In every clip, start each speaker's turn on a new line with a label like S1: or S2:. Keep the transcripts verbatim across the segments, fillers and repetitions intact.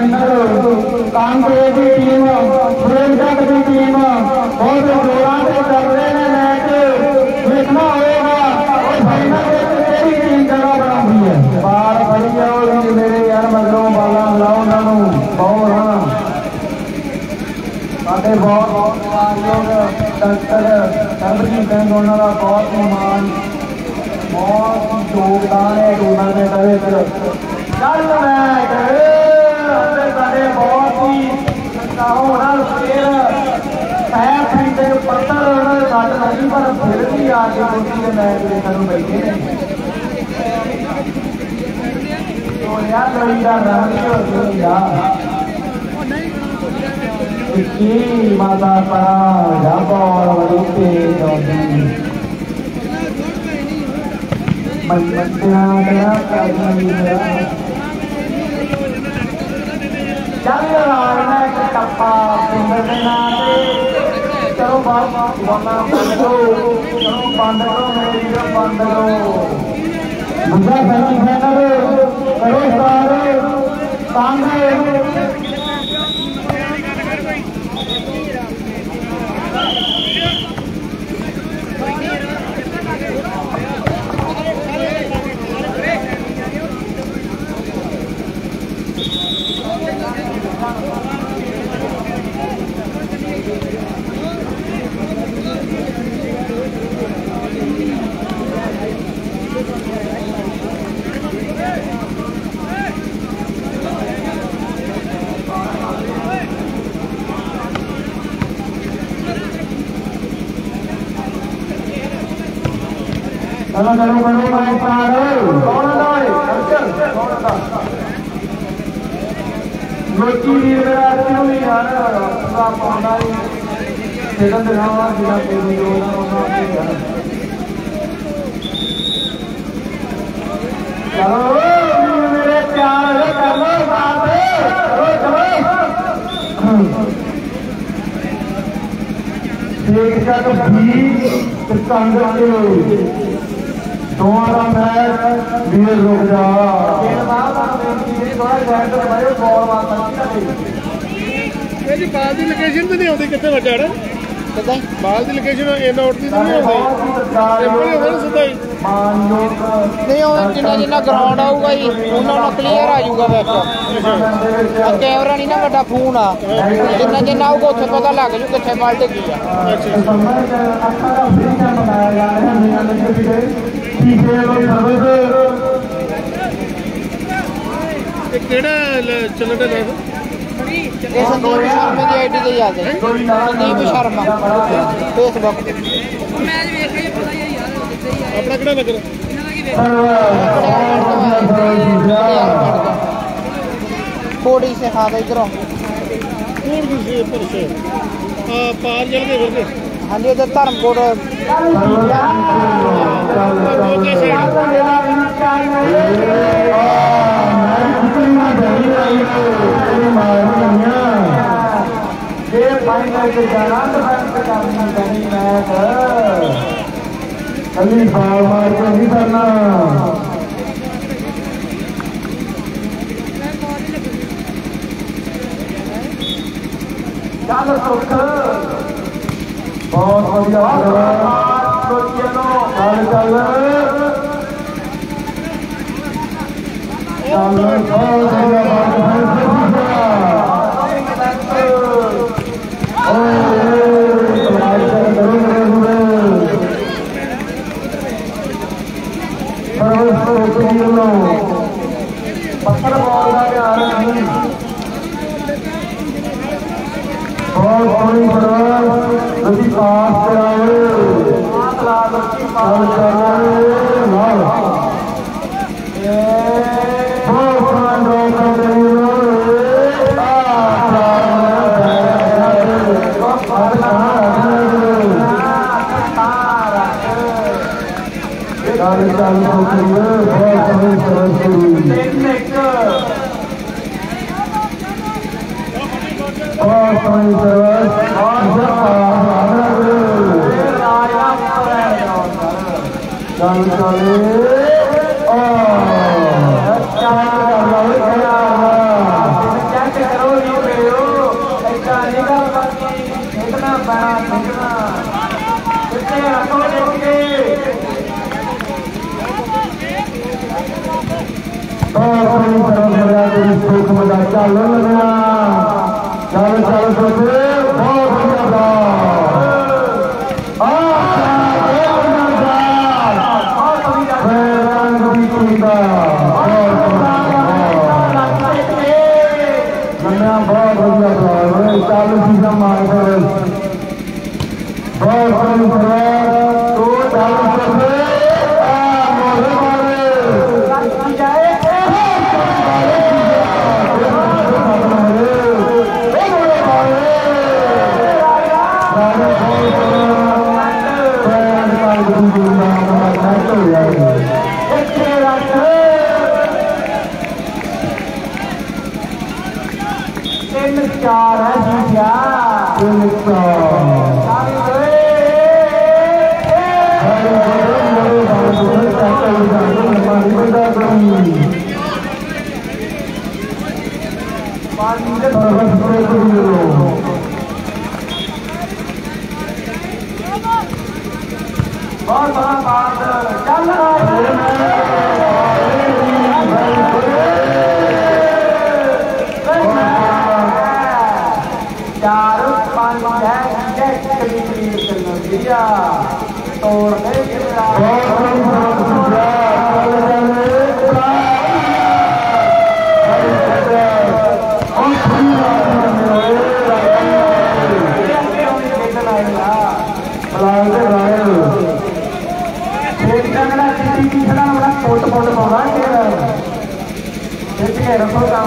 S1: कांग्रेस की टीम सुरेंद्र की टीम बहुत जोरों से कर रहे हैं मैच देखना होगा और फाइनल केड़ी टीम जगह बनाती है बाल बड़ी है मेरे यार मगरों बाला लाओ उन्होंने बहुत हाँ साढ़े बहुत योग डॉक्टर सरबजीत सिंह उन्होंने बहुत मान बहुत योगदान है टूर्नामेंट चल मैच साढ़े बहुत ही होना फिर पैर खरीदे पत्थर सट लगी पर फिर भी आके रोटी के मैच देखने बैठे तो यार लड़ी का रंग हो गया माता परा जब और बड़ी तेज होती मंदिरा गया चल रहा है टप्पा पिंड के नाम चलो बात बंद करो चलो बंद करो मेरी बंद करो दूसरा सेमीफाइनल करो स्टार्ट सामने चलो चलो करो मैच स्टार्ट कौन है अर्चन कौन था लोची वीर मेरा क्यों नहीं यार पूरा पाना ही सेकंड दिखावा जिला के वीडियो ना होना चलो मेरे प्यार कर लो बात चलो एक का तो ठीक संग के दोबारा मैच वीर रुक जा
S2: जी बाल की लोकेशन तो नहीं आती कितने बच्चा बाल की लोकेशन इन आउट की तो नहीं आती सीधा ही
S3: नहीं जिन्ना जिन्ना ग्राउंड आऊगा जी उन्होंने क्लीयर आ जाऊगा बैक कैमरा नहीं ना बड़ा फोन आ जिन्ना जिन्ना आऊगा उत्थे पता लग जू कितने बाल टिकी है
S2: चलने का
S3: संदीप शर्मा की आई डी ते आ जाए संदीप शर्मा फेसबुक
S2: अपना किहड़ा नगर
S3: कोड़ी से हाँ इधरों
S2: पार जल के फिर
S3: हाँ जी इधर धर्मकोट
S1: कभी बाल मार के नहीं करना चल सुख बहुत बढ़िया चल चल पत्थर बॉल का ध्यान नहीं बहुत थोड़ी बड़ी पास कराए तेरी सुख मजा चल लगा चल चल सोचे बहुत बढ़िया बहुत बढ़िया चालू चीजा मार कर बहुत बढ़िया तो चालू कर चार है जीतिया बहुत बड़ा बात चल रहा है तोड़ पोट पोट पाना रखो काम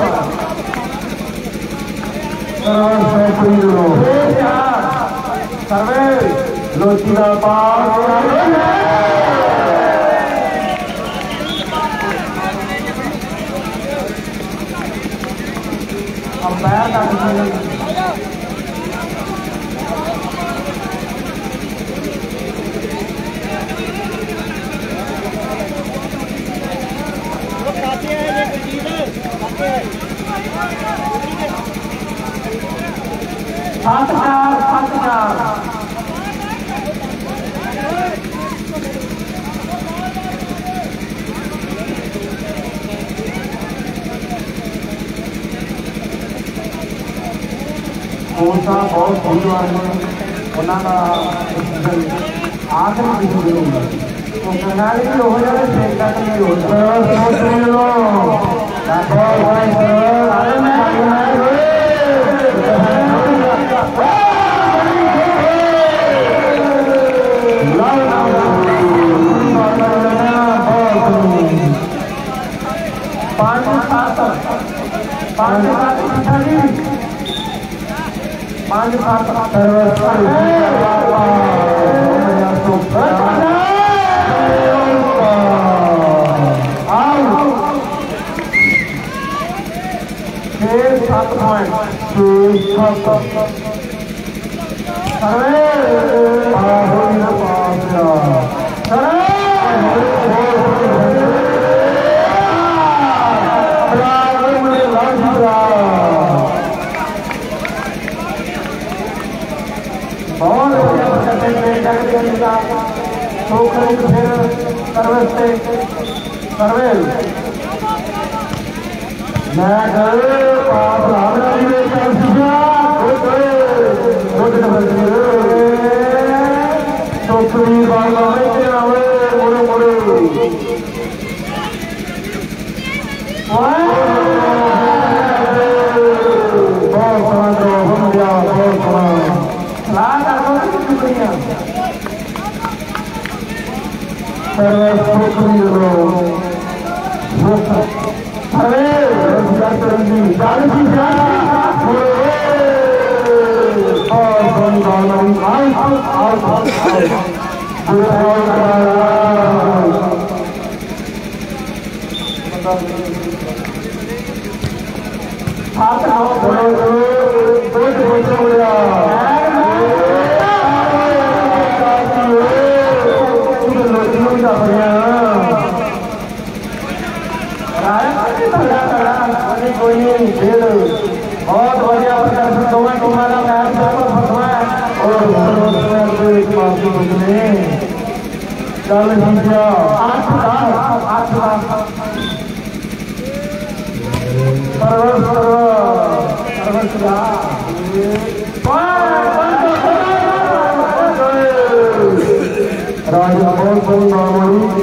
S1: सर्वे लोची का पास अंपायर का सात चार सात चार कोसा बहुत धन्यवाद उन्होंने आखिरी डिसीजन होगा तो करनाली भी हो जाए शेखा तो नहीं हो पाँच सात पाँच सात पाँच सात छः सात पॉइंट सर्वेल मैं गए पास रावण जी कर दिया टोकरी वाला के आवे मोरे मोरे बहुत सारा हो गया बहुत सारा लाख आदमी की दुनिया सर्वे टोकरी लो अरे डॉक्टर जी गाड़ी जा और कौन कौन आई और हाथ आओ बड़ो बहुत बहुत बढ़िया कोई नहीं खेल बहुत बढ़िया प्रदर्शन दोनों तुम्हारा मैच और चल भैया आठ आठ राजा बहुत बड़ी मामूली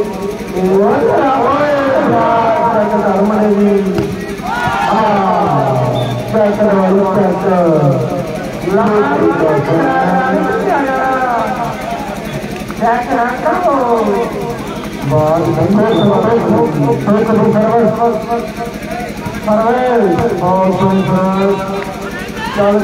S1: चल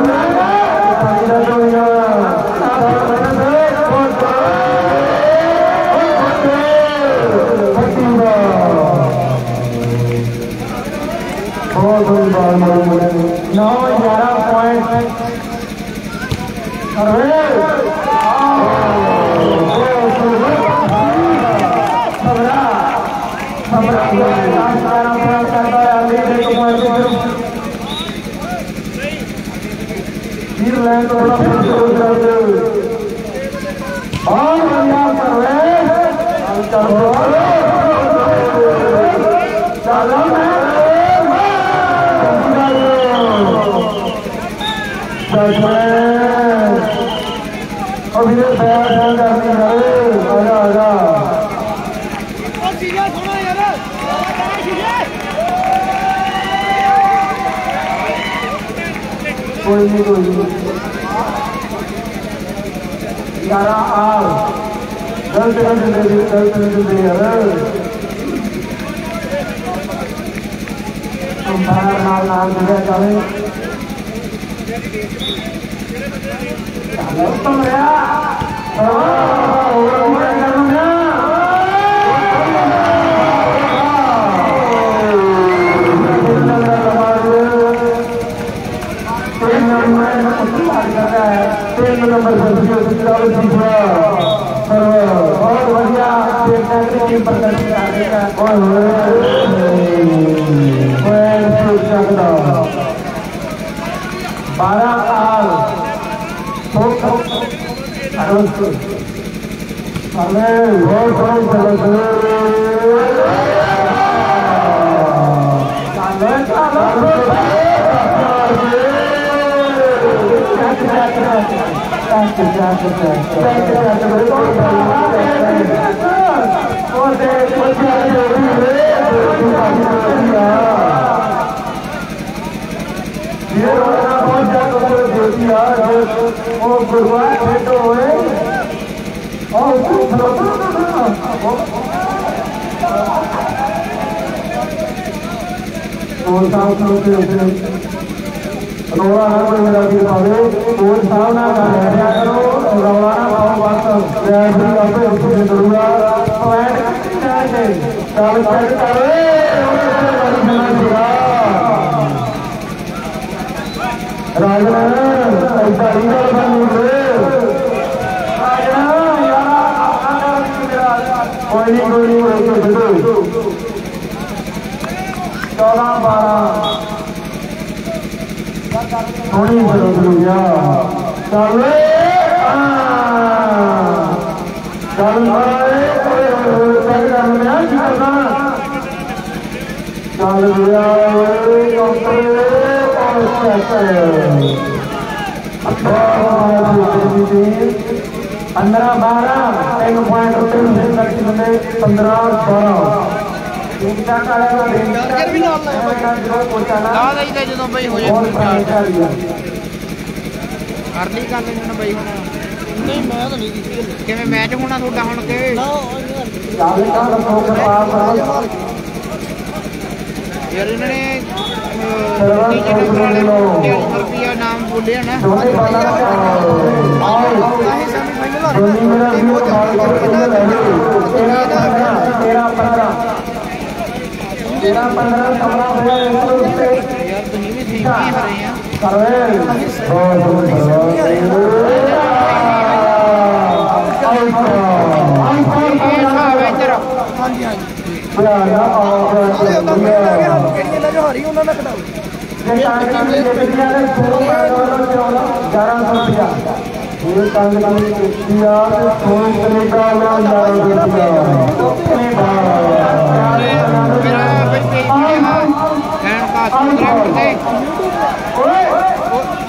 S1: नौ ग्यारह पॉइंट और बढ़िया चलो अभी तैयार करनी है आजा आजा कोई नहीं कोई नहीं यारा आर गलत गलत दे दे गलत गलत दे यार तुम बाहर नाल नाल दिया चले उत्तम रहा तीन नंबर बहुत बढ़िया बारह साल गुरुवार भेटो हुए और रोड़ा ना कोई मेरा भी पावे और सामना ना लड़या करो रोड़ा ना पाओ बात जैसे आपे उससे करूँगा पॉइंट करके चल चल करे राजा ऐसा ही कर बंदे राजा यार कोई नहीं कोई नहीं चौदह बारह थोड़ी भैया चल चल चल पंद्रह बारह तीन पॉइंट पंद्रह बारह
S3: ਜਦੋਂ ਬਈ ਹੋ ਜਾਏ ਅਰਲੀ ਕਰ ਲੈਣਾ ਬਈ ਹੁਣ ਨਹੀਂ ਮੈਂ ਤਾਂ ਨਹੀਂ ਕੀਤੀ ਕਿਵੇਂ ਮੈਚ ਹੋਣਾ ਤੁਹਾਡਾ ਹੁਣ ਕਿ ਯਾਰ ਇਹਨਾਂ ਨੇ ਤੀਜੇ ਨੰਬਰ ਵਾਲੇ ਰੁਪਿਆ ਨਾਮ ਬੋਲਿਆ ਨਾ
S1: तेरह पंद्रह तेरह पंद्रह पंद्रह
S3: यार तुम भी ठीक ही हो रहे हैं
S1: ग्यारह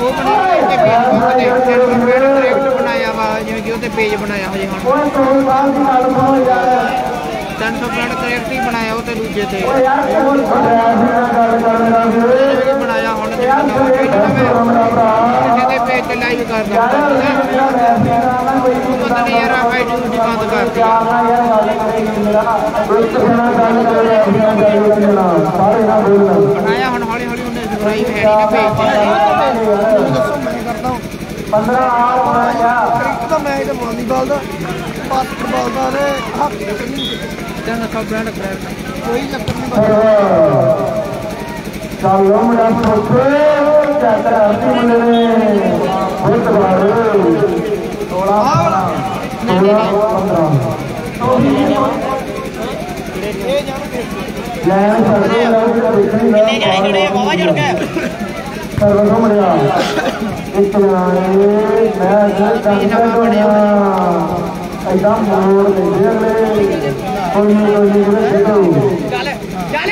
S3: ਉਹ ਬਣਾਇਆ ਕਿ ਫੇਸਬੁੱਕ ਤੇ ਡਾਇਰੈਕਟ ਬਣਾਇਆ ਵਾ ਜਿਵੇਂ ਕਿ ਉਹਤੇ ਪੇਜ ਬਣਾਇਆ ਹਜੇ ਹੁਣ
S1: ਓਏ ਤੋਲ ਬਾਲ ਦੀ ਗੱਲ ਸੁਣੋ ਯਾਰ
S3: ਤਿੰਨ ਸੌ ਪਲੇਟ ਕਰੈਕਟ ਹੀ ਬਣਾਇਆ ਉਹ ਤੇ ਦੂਜੇ ਤੇ
S1: ਓਏ ਯਾਰ ਕੋਲ ਖੜਿਆ ਸੀ ਨਾ ਗੱਲ ਕਰਨਾ ਸੀ
S3: ਜਿਵੇਂ ਕਿ ਬਣਾਇਆ ਹੁਣ ਜਿਹੜਾ ਨਵਾਂ ਪੇਜ ਨਾ ਮੈਂ ਕਿਸੇ ਦੇ ਪੇਜ ਤੇ ਲਾਈਵ ਕਰ ਦਿੰਦਾ ਪਤਾ ਨਹੀਂ ਯਾਰ ਆਈ ਡੀ ਦੀ ਬੰਦ ਕਰਤੀ ਆ ਬਣਾਇਆ ਹੁਣ ਹੌਲੀ ਹੌਲੀ ਉਹਨੇ ਸਬਸਕ੍ਰਾਈਬ ਹੈ ਨਹੀਂ ਨਾ ਪੇਜ
S2: ਦੱਸੋ ਮੈਂ ਕਰਦਾ
S1: ਪੰਦਰਾਂ ਆਰ ਹੋਣਾ ਯਾਰ
S2: ਇੱਕ ਤਾਂ ਮੈਚ ਵਾਲੀਬਾਲ ਦਾ ਬਾਸਕਟਬਾਲ ਦਾ ਨੇ ਹਾਕੀ ਦਾ ਨਹੀਂ
S3: ਤਿੰਨ ਸੌ ਬ੍ਰਾਂਡ ਕਰੈਕਟ
S2: ਕੋਈ ਚੱਕਰ ਨਹੀਂ ਬਸ
S1: ਚੱਲੋ ਮੁੰਡਾ ਸੋਚੇ ਚੱਕ ਕਰਦੀ ਮੁੰਡੇ ਨੇ ਬਹੁਤ ਬਾਰ ਸੋਲਾਂ ਪੰਦਰਾਂ
S2: ਇਹ ਜਾਣਗੇ
S1: ਲੈਣ ਸਕਦੇ ਲੋਕ ਦੇਖਣੀ ਨਾ ਕਿੰਨੇ ਜਾਣੇ ਜੁੜੇ ਬਾਬਾ ਜੁੜ ਕੇ ਸਰਵ ਮੁੰਡਿਆ ਇੱਕ ਨਾਲੇ ਮੈਂ ਜੇ ਕੰਨ ਬਣਿਆ ਐਦਾਂ ਮੋੜ ਦੇ ਅਗਲੇ ਕੋਈ ਨਹੀਂ ਕੋਈ ਨਹੀਂ ਦੇਖੋ
S3: ਚੱਲ ਚੱਲ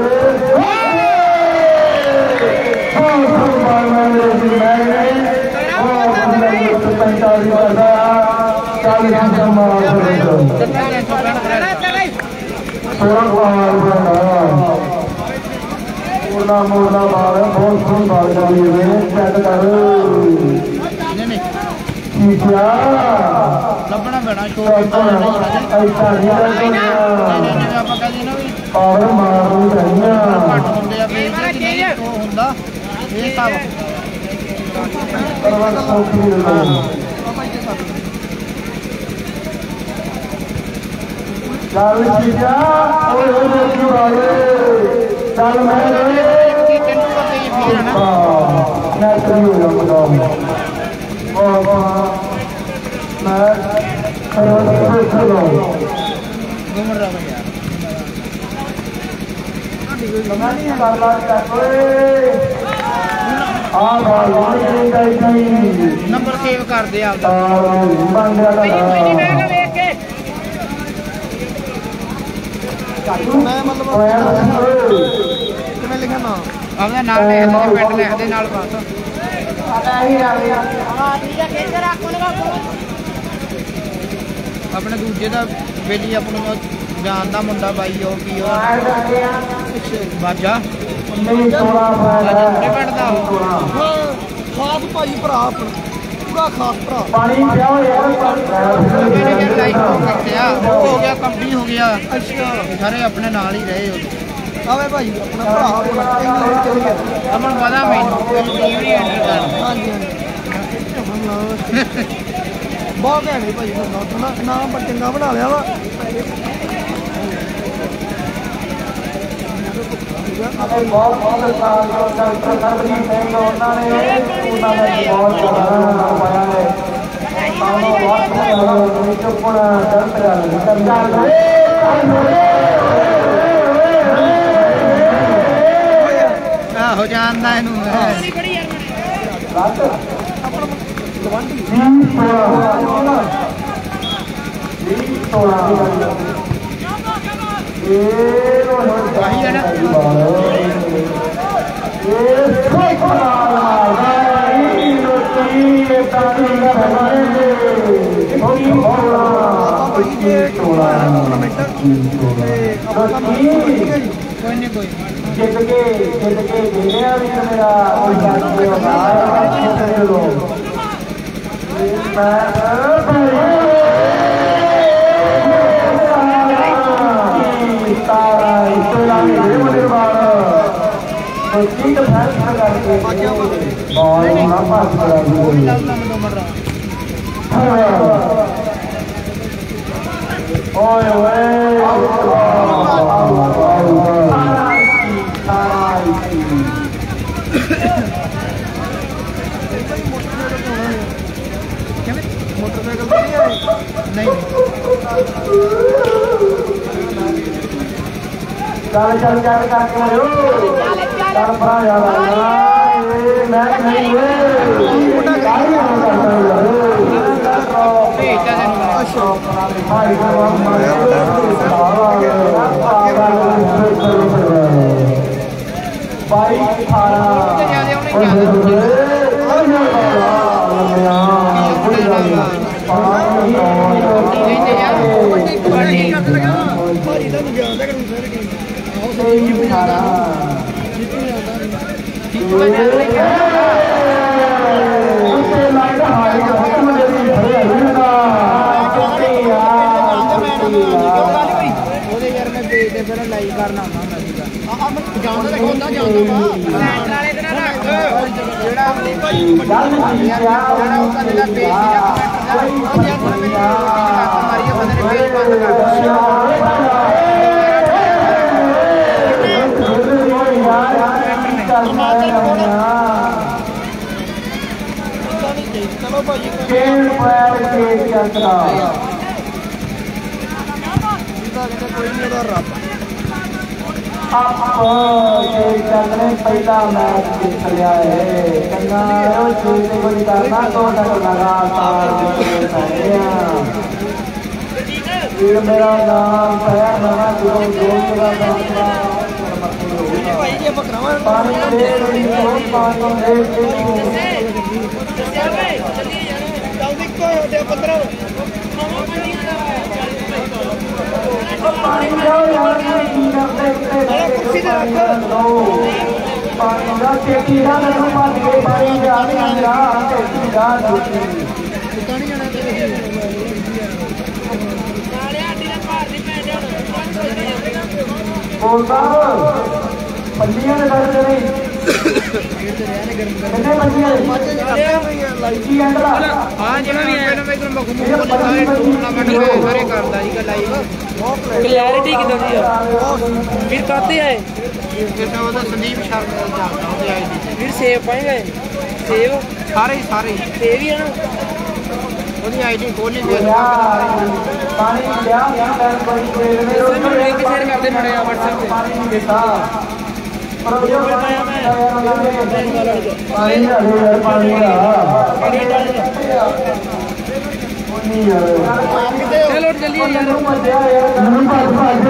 S1: ਮੋਰਨਾ ਮੋਰਨਾ ਬਾਲ ਬਹੁਤ ਸੋਹਣੀ ਬਾਲ ਕਰੀ ਹੋਏ ਚੈੱਕ ਕਰ
S3: ਨਹੀਂ ਨਹੀਂ
S1: ਕੀਆ
S3: ਲੱਭਣਾ ਪੈਣਾ ਸ਼ੋਅ
S1: ਐਸਾ ਨਹੀਂ
S3: ਨਹੀਂ ਆਪਾਂ ਕਹਿੰਦੇ ਨਾ ਵੀ
S1: ਪਾਵਰ ਮਾਰਨੀ ਚਾਹੀਦਾ
S3: ਘੱਟ ਹੁੰਦੇ ਆ ਪੇਜ ਤੇ ਨਹੀਂ ਉਹ ਹੁੰਦਾ ਇਹ ਸਭ
S1: ਪਰਵਾਹ ਸੌਖੀ ਨਹੀਂ ਚੱਲ ਕੀਆ ਓਏ ਓਏ ਦੇਖੀ ਬਾਲੇ ਚੱਲ ਮੈਂ
S3: ਕਿ ਤੈਨੂੰ ਪਤਾ ਹੀ ਫੇਰ ਹੈ ਨਾ
S1: ਮੈਂ ਕਰੀ ਹੋ ਜਾਊਂਗਾ ਵਾਹ ਵਾਹ ਮੈਂ ਕਰਵਾ ਕੇ ਚਲੋ
S3: ਘੁੰਮ ਰਹਾ ਮੈਂ ਯਾਰ
S1: ਲਗਾ ਨਹੀਂ ਕਰ ਲਾ ਕਰ ਓਏ ਆ ਬਾਲ ਨਹੀਂ ਗਈ ਗਈ
S3: ਨੰਬਰ ਸੇਵ ਕਰ ਦੇ ਆਪਦਾ
S1: ਆ ਬੰਦਿਆ ਦਾ
S3: ਵੇਖ ਕੇ
S2: ਮੈਂ ਮਤਲਬ
S1: ਓਏ
S2: ਕਿਵੇਂ ਲਿਖਾਂ ਨਾ
S3: ਆਪਦਾ ਨਾਮ ਲਿਖ ਦੇ ਪਿੰਡ ਲਿਖ ਦੇ ਨਾਲ ਬਸ
S1: ਆਦਾ ਹੀ ਆ ਗਿਆ
S3: ਆਪਣੇ ਦੂਜੇ ਦਾ ਬੇਲੀ ਆਪਣਾ ਜਾਣਦਾ ਮੁੰਡਾ ਬਾਈ ਉਹ ਕੀ ਉਹ ਬਾਜਾ
S1: ਨਹੀਂ ਤੋੜਾ
S3: ਬਾਜਾ ਆਪਣੇ ਪਿੰਡ ਦਾ ਉਹ
S2: ਖਾਸ ਭਾਈ ਭਰਾ ਆਪਣਾ ਪੂਰਾ ਖਾਸ ਭਰਾ
S1: ਪਾਣੀ ਪਿਆਓ ਯਾਰ
S3: ਮੇਰੇ ਜਿਹੜੇ ਲਾਈਕ ਹੋ ਕਰਦੇ ਆ ਉਹ ਹੋ ਗਿਆ ਕੰਪਨੀ ਹੋ ਗਿਆ
S2: ਅੱਛਾ
S3: ਸਾਰੇ ਆਪਣੇ ਨਾਲ ਹੀ ਰਹੇ ਉਹ
S2: ਆਵੇ ਭਾਈ ਆਪਣਾ ਭਰਾ ਆਪਣਾ ਇੰਗਲੈਂਡ ਚਲ ਗਿਆ
S3: ਅਮਨ ਪਤਾ ਮੈਨੂੰ ਟੀਵੀ ਐਂਟਰ ਕਰ
S2: ਹਾਂਜੀ ਹਾਂਜੀ ਬਹੁਤ ਘੈਂਟ ਹੈ ਭਾਈ ਤੁਹਾਡਾ ਨਾਮ ਪਰ ਚੰਗਾ ਬਣਾ ਲਿਆ ਵਾ
S1: ਬਹੁਤ ਬਹੁਤ ਸਾਲ ਤੋਂ ਡਾਕਟਰ ਸਰਬਜੀਤ ਸਿੰਘ ਉਹਨਾਂ ਨੇ ਉਹਨਾਂ ਦਾ ਬਹੁਤ ਜ਼ਿਆਦਾ ਪਾਇਆ ਹੈ ਸਾਨੂੰ ਬਹੁਤ ਜ਼ਿਆਦਾ ਚੁੱਪਣਾ ਦਰਦ ਕਰਦਾ
S3: ਆਹੋ ਜਾਣਦਾ ਇਹਨੂੰ
S1: ਰਾਤ
S2: ਆਪਣਾ ਗਵਾਂਢੀ
S1: ਜੀ ਸੋਣਾ ਜੀ ਸੋਣਾ ਇਹ
S3: ਵਾਹੀ ਹੈ ਨਾ
S1: ਇਹ ਕੋਈ ਖਰਾਬ ਮਾਰਦਾ ਇਹ ਲੋਕੀ ਇਹ ਤਾਰੀ ਦਾ ਬਣਾਏ ਕੋਈ ਹੋਣਾ
S2: ਭਾਈ ਜੀ ਟੂਰਨਾਮੈਂਟ ਤੇ ਆਪਣਾ ਕੰਮ ਠੀਕ ਹੈ ਜੀ
S3: ਕੋਈ ਨਹੀਂ ਕੋਈ
S1: ਜਿੱਤ ਕੇ ਜਿੱਤ ਕੇ ਦੇਖਿਆ ਵੀ ਮੇਰਾ ਕੋਈ ਗੱਲ ਨਹੀਂ ਹੋਣਾ ਕਿਤੇ ਲੋ ਮੈਂ ਤਾਰਾ ਇਸਲਾ ਮੇਰੇ ਮਨ ਬਾਰ ਕੋਈ ਚੀਜ਼ ਫੈਸਲਾ ਕਰਕੇ ਬਾਲ ਨਾ ਪਾਸ ਕਰਾ
S3: ਕੋਈ
S1: ਦੀ
S3: ਗੱਲ ਨਾ ਮੈਨੂੰ ਮਰ ਰਹਾ
S1: ਓਏ ਓਏ
S2: ਮੋਟਰਸਾਈਕਲ ਤੇ ਨਹੀਂ ਆਏ
S3: ਨਹੀਂ
S1: ਚੱਲ ਚੱਲ ਚੱਲ ਕਰਕੇ ਮਰਿਓ ਚੱਲ ਭਰਾ ਯਾਰ ਇਹ ਮੈਂ ਨਹੀਂ ਓਏ ਕਾਹੀ ਨਾ ਕਰਦਾ ਯਾਰ
S3: ਭੇਜਦਾ ਤੈਨੂੰ
S2: ਅੱਛਾ
S1: ਭਾਈ ਦਾ ਮਾਰਿਆ ਬਾਈ ਖਾਣਾ
S3: ਜਿਆਦਾ ਉਹਨੇ ਜਿਆਦਾ ਲਾਈਵ ਕਰਨਾ ਹੁੰਦਾ ਸੀਗਾ
S2: ਜਾਂਦਾ ਤਾਂ ਹੁੰਦਾ ਜਾਂਦਾ ਵਾ
S3: ਲੈਂਟਰ ਵਾਲੇ ਦਿਨ ਰੱਖ ਜਿਹੜਾ ਆਪਣੀ ਜਿਹੜਾ ਉਹਦਾ ਜਿਹੜਾ ਪੇਜ ਸੀਗਾ ਕਮੈਂਟ ਦਾ ਮਾਰੀਏ ਬੰਦੇ ਨੇ ਪੇਜ ਬੰਦ ਕਰ ਦਿੱਤਾ
S2: ਚਲੋ ਭਾਜੀ
S1: ਖੇਡ ਪੈਰ ਖੇਡ ਚੱਲਦਾ
S2: ਕੋਈ ਨਹੀਂ ਉਹਦਾ ਰੱਬ
S1: ਆਪ ਇਹ ਚੱਲਣੇ ਪਹਿਲਾ ਮੈਚ ਜਿੱਤ ਲਿਆ ਹੈ ਕੰਨਾ ਉਹ ਚੀਜ਼ ਤੇ ਕੋਈ ਕਰਨਾ ਤੋਂ ਤੱਕ ਲਗਾਤਾਰ ਇਹ ਮੇਰਾ ਨਾਮ ਹੈ ਨਵਾਂ ਗੁਰੂ ਗੋਬਿੰਦ ਦਾ
S2: ਭਾਈ ਜੀ ਆਪਾਂ ਕਰਾਵਾਂ
S1: ਪਾਣੀ ਦੇ ਪਾਣੀ ਦੇ
S2: ਜਲਦੀ ਕੋਈ ਹੋਟੇ ਪੰਦਰਾਂ
S1: ਪਾਣੀ ਜਾਓ ਯਾਰ ਕੀ ਕਰਦੇ
S2: ਨਾਲੇ ਕੁਰਸੀ ਤੇ ਰੱਖ
S1: ਪਾਣੀ ਦਾ ਟੇਕੀ ਦਾ ਮੈਨੂੰ ਭੱਜ ਕੇ ਪਾਣੀ ਜਾ ਨਹੀਂ ਜਾ ਟੇਕੀ ਦਾ ਟੇਕੀ
S2: ਟਿਕਾਣੀ ਜਾਣਾ ਤੇ
S3: ਨਾਲੇ ਆਡੀ ਦਾ ਭਾਰ ਦੀ ਪੈ ਜਾਣ
S1: ਬੋਲ ਸਾਹਿਬ ਪੱਲੀਆਂ ਦੇ ਦਰਦ ਨਹੀਂ ਕਿੰਨੇ ਪੱਲੀਆਂ ਲਾਈਟੀ ਐਂਡਰਾ
S3: ਹਾਂ ਜਿਹੜਾ ਵੀ ਆਇਆ ਨਾ ਮੈਂ ਇਧਰ ਮਖਮੂਦ ਸਾਰੇ ਟੂਰਨਾਮੈਂਟ ਮੈਂ ਸਾਰੇ ਕਰਦਾ ਸੀਗਾ ਲਾਈਵ
S4: ਕਲੈਰਿਟੀ ਕਿਦਾਂ ਦੀ ਆ ਫਿਰ ਕਾਤੇ ਆਏ
S3: ਜਿਵੇਂ ਉਹਦਾ ਸੰਦੀਪ ਸ਼ਰਮਾ ਦਾ ਚੱਲਦਾ ਉਹਦੀ ਆਈਡੀ ਤੇ
S4: ਫਿਰ ਸੇਵ ਪਾਏਗਾ ਸੇਵ
S3: ਸਾਰੇ ਹੀ ਸਾਰੇ
S4: ਸੇਵ ਹੀ ਆ ਨਾ
S3: ਉਹਦੀ ਆਈਡੀ ਖੋਲੀ ਦੇ
S1: ਪਾਣੀ ਲਿਆ ਮੈਂ ਬੜੀ ਤੇਜ਼ ਨੇ
S4: ਸਰ ਮੈਨੂੰ ਲਿੰਕ ਸ਼ੇਅਰ ਕਰ ਦੇ ਮਾੜਾ ਜਿਹਾ WhatsApp ਤੇ
S1: ਪਾਣੀ ਨਹੀਂ ਦਿੱਤਾ ਪਰ ਉਹ ਪਾਇਆ ਮੈਂ ਪਾਣੀ ਦਾ ਯਾਰ ਪਾਣੀ ਦਾ ਨਹੀਂ ਯਾਰ
S4: ਚਲੋ ਜਲਦੀ ਯਾਰ
S1: ਮੈਨੂੰ ਭੱਜਿਆ ਯਾਰ ਮੈਨੂੰ ਭੱਜ ਭੱਜ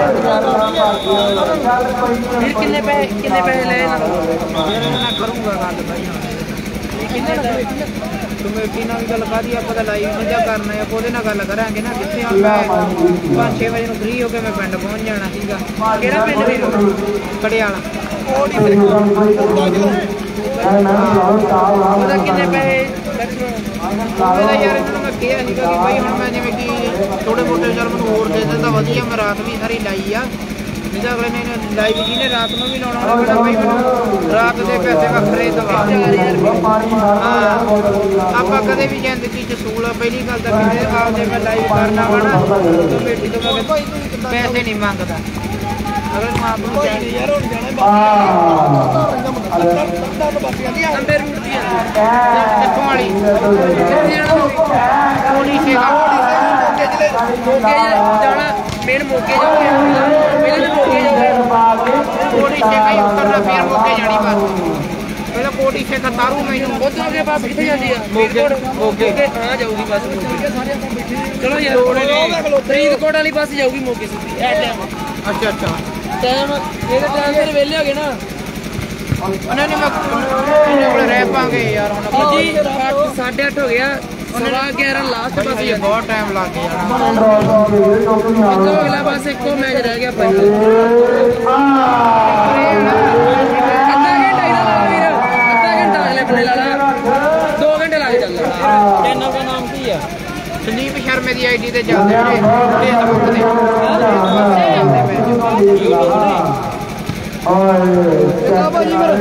S1: ਚੱਲ ਕੋਈ
S4: ਫਿਰ ਕਿੰਨੇ ਪੈਸੇ ਕਿੰਨੇ ਪੈਸੇ ਲਏ ਨਾ
S3: ਮੇਰੇ ਨਾਲ ਕਰੂੰਗਾ ਗੱਲ ਬਾਈ
S4: ਕਿੰਨੇ ਲਏ
S3: ਕਮੇਟੀ ਨਾਲ ਵੀ ਗੱਲ ਕਾਦੀ ਆਪਾਂ ਤਾਂ ਲਾਈਵ ਮੱਝਾ ਕਰਨਾ ਹੈ ਉਹਦੇ ਨਾਲ ਗੱਲ ਕਰਾਂਗੇ ਨਾ ਕਿੱਥੇ ਹੁਣ ਮੈਂ ਪੰਜ ਛੇ ਵਜੇ ਨੂੰ ਫ੍ਰੀ ਹੋ ਕੇ ਮੈਂ ਪਿੰਡ ਪਹੁੰਚ ਜਾਣਾ ਸੀਗਾ
S4: ਕਿਹੜਾ ਪਿੰਡ ਵੀਰ
S3: ਕੜਿਆਲਾ
S4: ਉਹਦਾ ਕਿੰਨੇ ਪੈਸੇ
S3: ਉਹਦਾ ਯਾਰ ਇਹਨਾਂ ਨੂੰ ਮੈਂ ਕਿਹਾ ਸੀਗਾ ਕਿ ਭਾਈ ਹੁਣ ਮੈਂ ਜਿਵੇਂ ਕਿ ਥੋੜੇ ਮੋਟੇ ਚੱਲ ਮੈਨੂੰ ਹੋਰ ਦੇ ਦਿੰਦਾ ਵਧੀਆ ਮੈਂ ਰਾਤ ਵੀ ਸਾਰੀ ਲਾਈ ਆ ਜਿਹਦਾ ਅਗਲੇ ਨੇ ਲਾਈਵ ਜਿਹਨੇ ਰਾਤ ਨੂੰ ਵੀ ਲਾਉਣਾ ਉਹਦਾ ਭਾਈ ਮੈਨੂੰ ਰਾਤ ਦੇ ਪੈਸੇ ਵੱਖਰੇ ਦਵਾ ਹਾਂ ਆਪਾਂ ਕਦੇ ਵੀ ਜ਼ਿੰਦਗੀ ਚ ਸੂਲ ਪਹਿਲੀ ਗੱਲ ਤਾਂ ਕਿਤੇ ਆਪਦੇ ਮੈਂ ਲਾਈਵ ਕਰਨਾ ਵਾ ਨਾ ਕਮੇਟੀ ਤੋਂ ਮੈਂ ਪੈਸੇ ਨਹੀਂ ਮੰਗਦਾ ਅਗਰ ਮੈਂ ਆਪ ਨੂੰ ਚਾਹੀਦੀ
S2: ਯਾਰ ਹੁਣ ਜਾਣਾ
S4: ਅੰਬੇ ਰੂਟ ਦੀ ਆ
S3: ਕਿੱਥੋਂ ਵਾਲੀ ਕੋਲੀ ਸ਼ੇਖਾ
S4: ਮੋਗੇ ਜਾਣਾ ਮੇਨ ਮੋਗੇ ਜਾਓਗੇ ਪਹਿਲੇ ਤਾਂ ਮੋਗੇ ਜਾਓਗੇ
S3: ਕੋਲੀ ਸ਼ੇਖਾ ਹੀ ਉਤਰਨਾ ਫਿਰ ਮੋਗੇ ਜਾਣੀ ਬਸ ਪਹਿਲਾਂ ਕੋਲੀ ਸ਼ੇਖਾ ਤਾਰੂ ਮੈਨੂੰ
S4: ਉਧਰ ਦੇ ਬੱਸ ਕਿੱਥੇ ਜਾਂਦੀ ਆ ਮੋਗੇ ਮੋਗੇ ਹਾਂ ਜਾਊਗੀ ਬੱਸ ਮੋਗੇ ਚਲੋ ਯਾਰ ਫਰੀਦਕੋਟ ਵਾਲੀ ਬੱਸ ਜਾਊਗੀ ਮੋਗੇ ਸਿੱਧੀ ਐ ਟਾਈਮ
S3: ਅੱਛਾ ਅੱਛਾ
S4: ਟਾਈਮ ਇਹਦੇ ਟਾਈਮ ਤੇ ਵਿਹਲੇ ਹੋ ਗਏ ਨਾ
S3: ਉਹਨਾਂ ਨੇ ਮੈਂ ਇਹਨਾਂ ਕੋਲ ਰਹਿ ਪਾਂਗੇ ਯਾਰ ਹੁਣ ਆਪਾਂ
S4: ਜੀ ਸਾਢੇ ਅੱਠ ਹੋ ਗਿਆ ਸਵਾ ਗਿਆਰਾਂ ਲਾਸਟ ਬੱਸ
S3: ਇਹ ਬਹੁਤ ਟਾਈਮ ਲੱਗ ਗਿਆ
S4: ਇੱਕੋ ਅਗਲਾ ਬੱਸ ਇੱਕੋ ਮੈਚ ਰਹਿ ਗਿਆ ਭਾਈ ਅੱਧਾ ਘੰਟਾ ਹੀ ਲਾ ਵੀਰ ਅੱਧਾ ਘੰਟਾ ਅਗਲੇ ਬੰਨੇ ਲਾ ਲਾ ਦੋ ਘੰਟੇ ਲੱਗ ਚੱਲ ਚੈਨਲ ਦਾ ਨਾਮ ਕੀ ਆ
S3: ਸੰਦੀਪ ਸ਼ਰਮੇ ਦੀ ਆਈਡੀ ਤੇ ਚੱਲਦੇ ਨੇ ਫੇਸਬੁੱਕ ਤੇ
S1: ਓਏ ਭਾਜੀ ਫਿਰ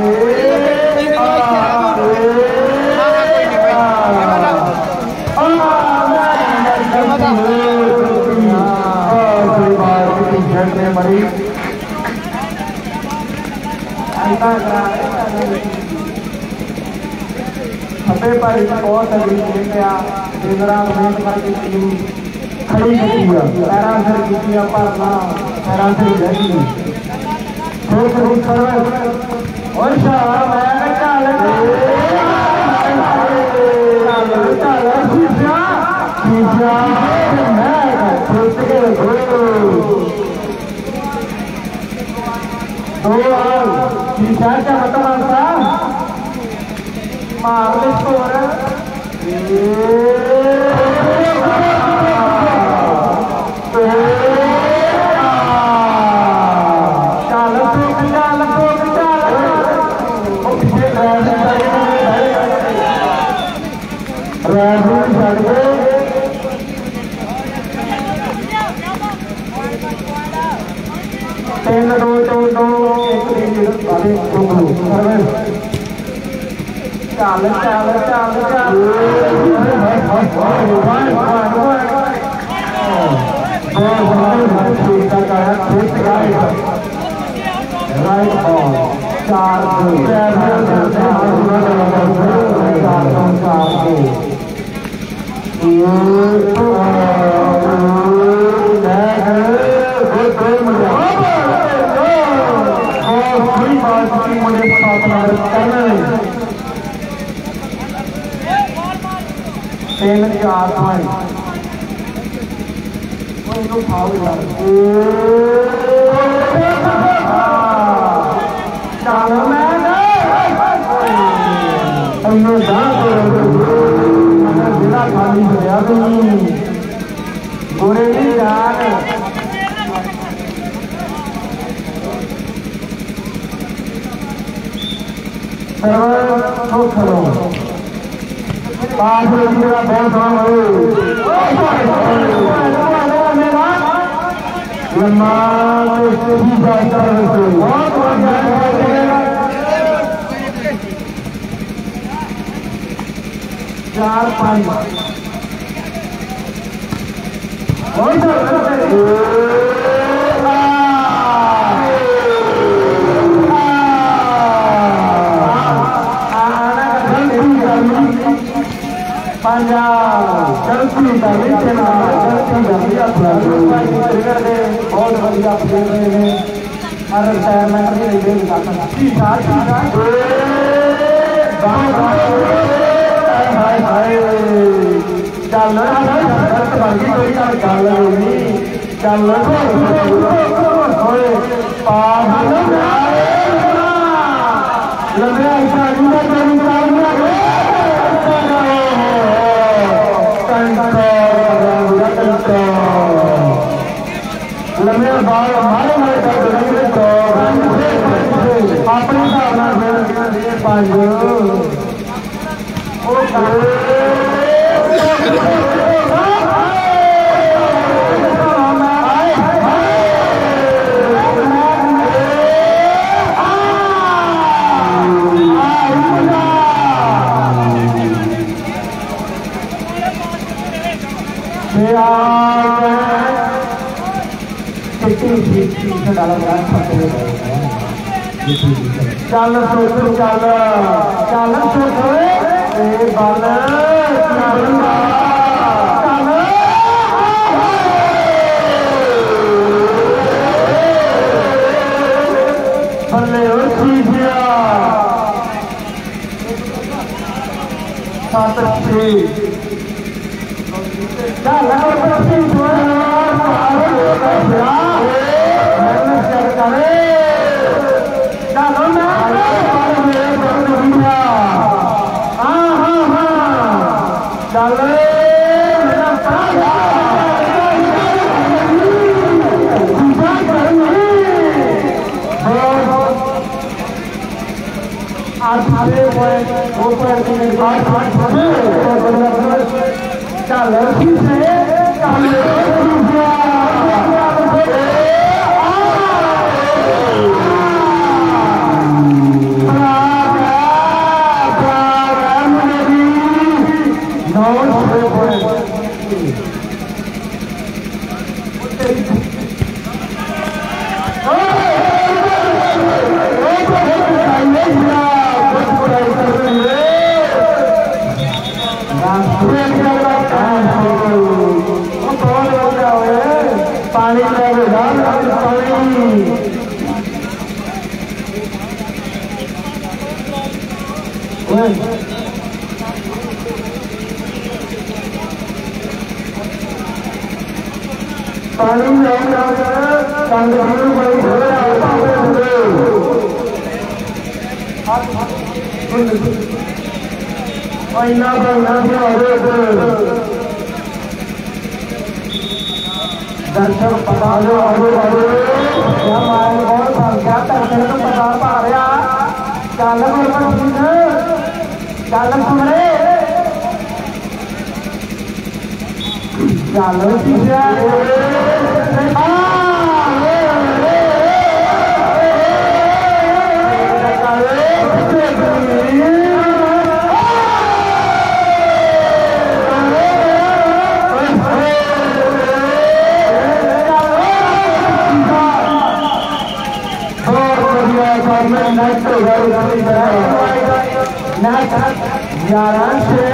S1: ਮਰੀ ਅੱਬੇ ਭਾਈ ਬਹੁਤ ਤਗੜੀ ਖੇਡ ਆ ਦਿਨ ਰਾਤ ਮਿਹਨਤ ਕਰਕੇ ਟੀਮ ਖੜੀ ਕੀਤੀ ਆ ਪੈਰਾਂ ਸਿਰ ਕੀਤੀ ਆ ਪਰ ਨਾ ਪੈਰਾਂ ਸਿਰ ਰਹਿ ਗਈ ਹੋਰ ਕੋਈ ਸਰਵੇ ਓਏ ਸ਼ਾਹ ਮੈਂ ਚੱਲ ਚੱਲ ਚੱਲ ਸ਼ੀਸ਼ਾ ਸ਼ੀਸ਼ਾ ਮੈਂ ਖੁਦ ਕੇ ਘੋੜੋ ਦੋ ਸ਼ੀਸ਼ਾ ਦਾ ਮਤਲਬ ਆ ਮਾਰ ਦੇ ਸਕੋਰ ਏ रैफरी छड़ के तीन दो दो दो चल चल चल चल राइट बॉल चार तीन चार पॉइंट चलो मैं जिला खाली होया गोरे की जान खड़ो पांच मेरा बहुत लम्बा चार पाँच चलती बहुत बढ़िया खेल रहे हैं हर रिटायरमेंट भी नहीं दे चल कोई गल नहीं चल लम्बे बाल मारे मारे अपने हिसाब पांच चल सोच चल चल सोच बल बल्ले सत छे चल पानी पानी दर्शक पता लो क्या मार बहुत संख्या दर्शक को पता पा रहा चालक और चल सुमरे चलो शीशा ग्यारह से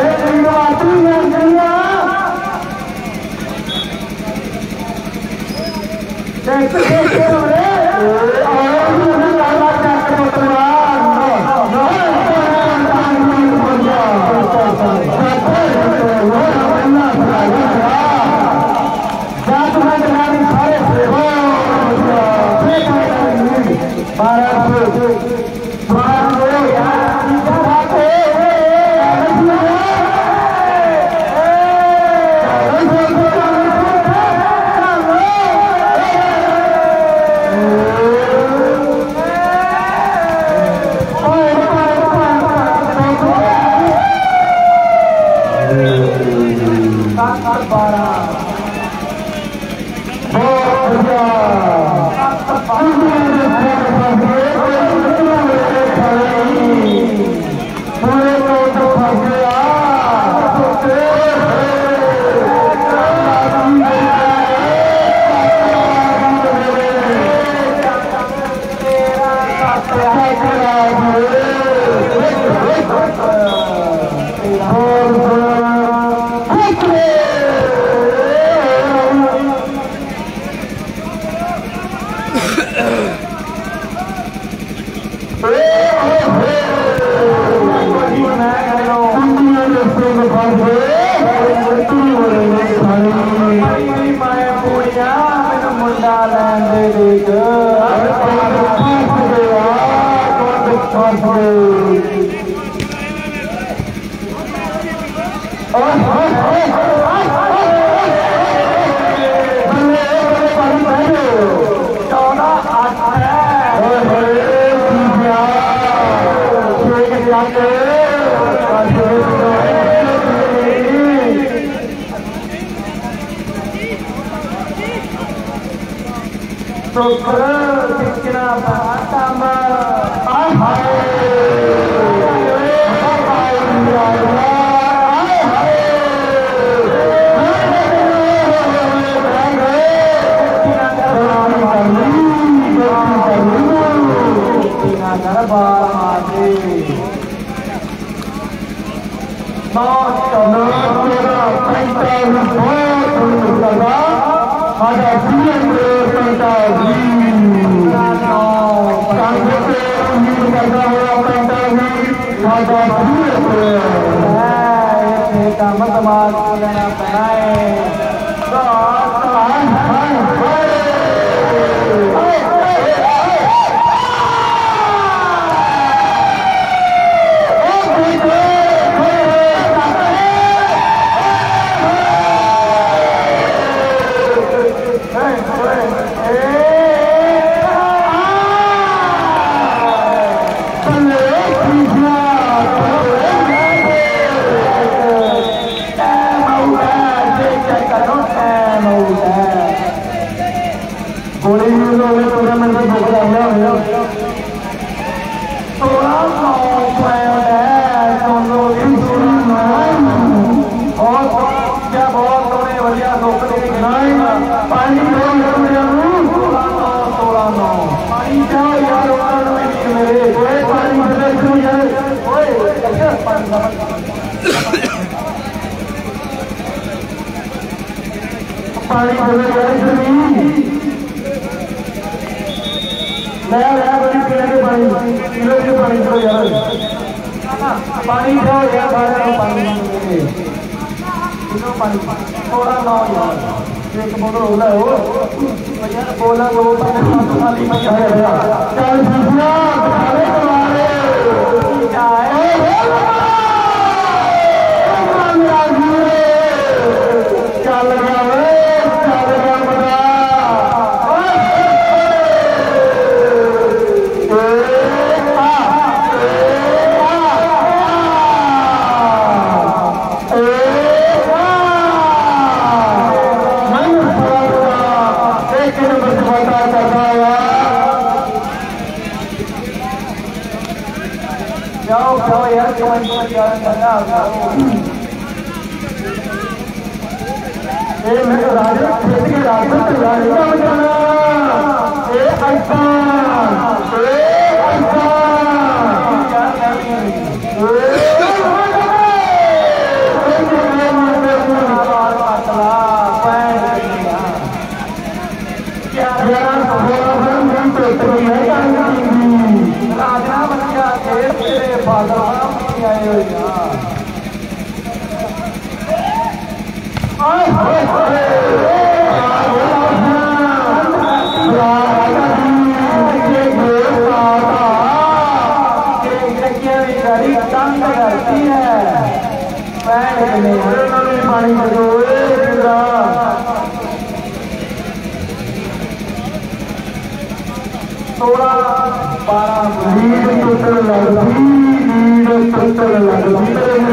S1: ਇਹ ਮੈਂ ਰਾਜ ਖੇਡ ਕੇ ਰਾਜ ਰਾਜ ਦਾ ਬਚਾਣਾ ਇਹ ਐਸਾ ਇਹ ਐਸਾ राजना बच्चा तेरे फादर आए हुए तंग करती है पानी सोलह बारह लीड टुटन लगती लीड टुटन लगती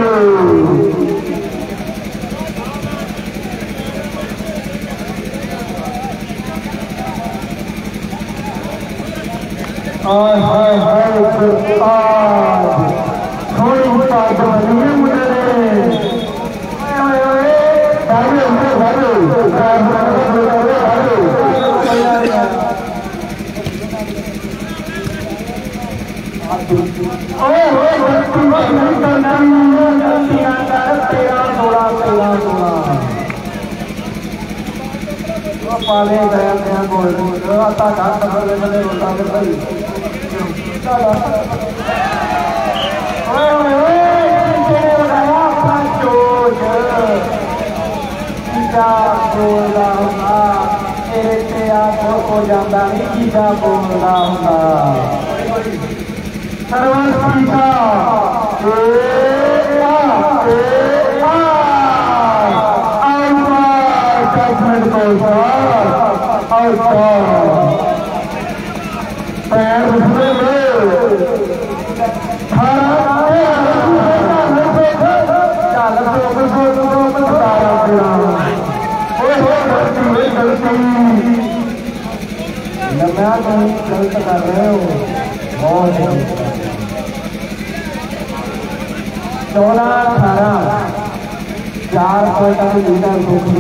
S1: हाय हाय हाय थोड़ी बात बनी मुझे पाले गए हो जाता नहीं चीजा बोलता होगा सर्वस्वीता गलत कर रहे हो बहुत चौदह अठारह चार पॉइंट लीडर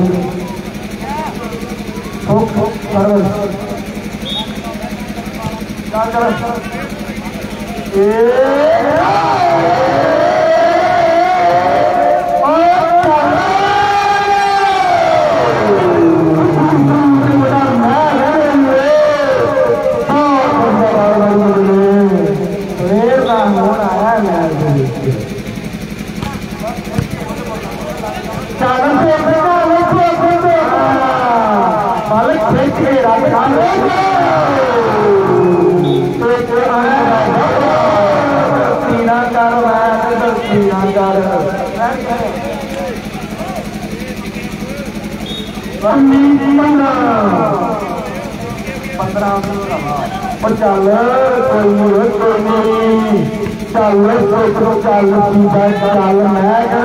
S1: पंद्रह चल कोई कोई चल चल चल मैं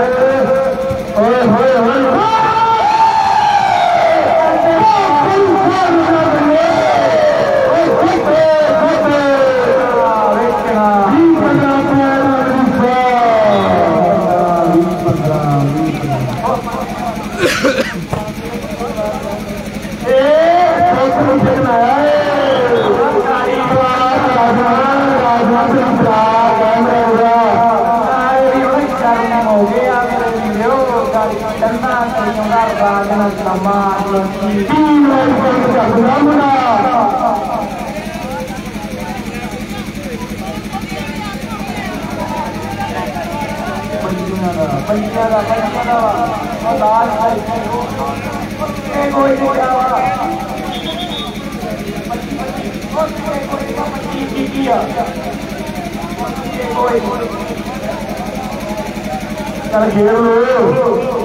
S1: चल खेल लो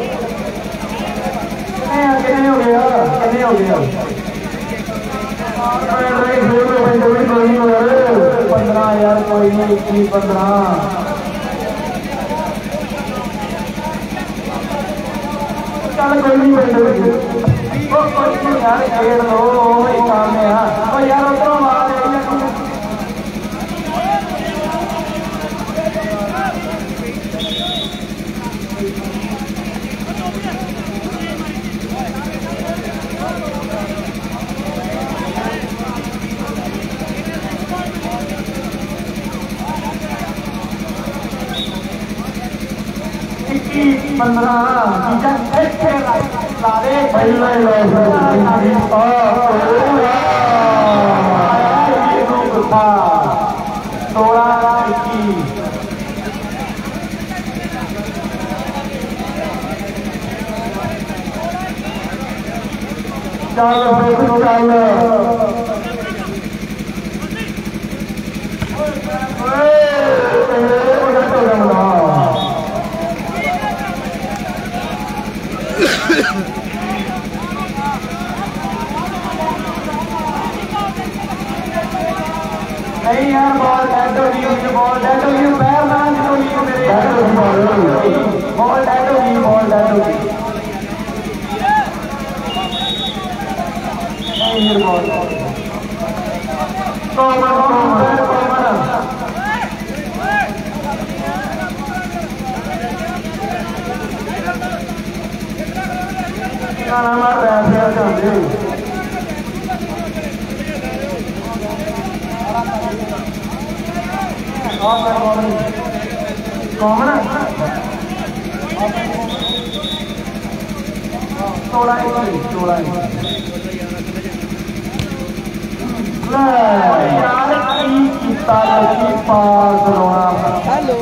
S1: कितने हो गया कितने हो गया पंद्रह यार कोई नहीं इक्कीस पंद्रह चल कोई नहीं यार खेल लो वही काम है यार उधरों मार पंद्रह ठीक है सारे पहले सोलह इक्कीस चल चल नहीं यार बॉल डेड हो गई बॉल डेड हो गई पैर ना निकली मेरे बॉल डेड हो गई बॉल डेड हो गई नहीं ये बॉल कॉमन कॉमन कॉमन ना मार रहा है चल कौन सोलह सोलह यार किता पास रोना हेलो